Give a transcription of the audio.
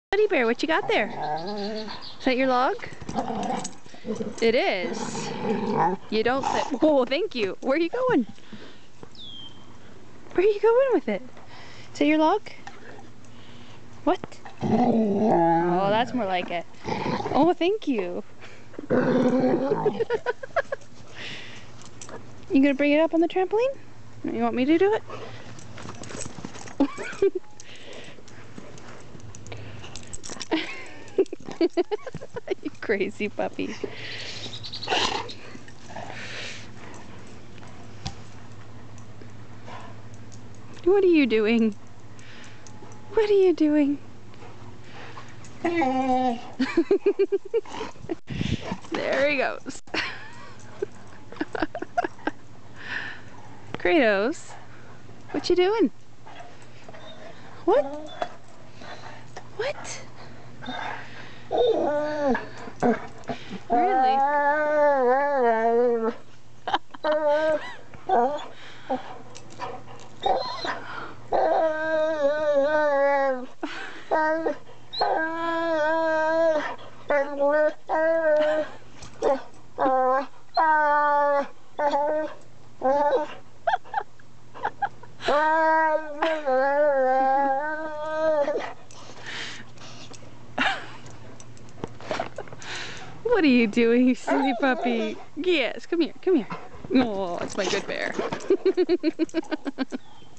Teddy bear, what you got there? Is that your log? It is. You don't say, oh, thank you. Where are you going? Where are you going with it? Is that your log? What? Oh, that's more like it. Oh, thank you. You gonna bring it up on the trampoline? You want me to do it? You crazy puppy. What are you doing? What are you doing? There he goes. Kratos, what you doing? What? What? Really? What are you doing, you silly puppy? Yes, come here, come here. Oh, it's my good bear.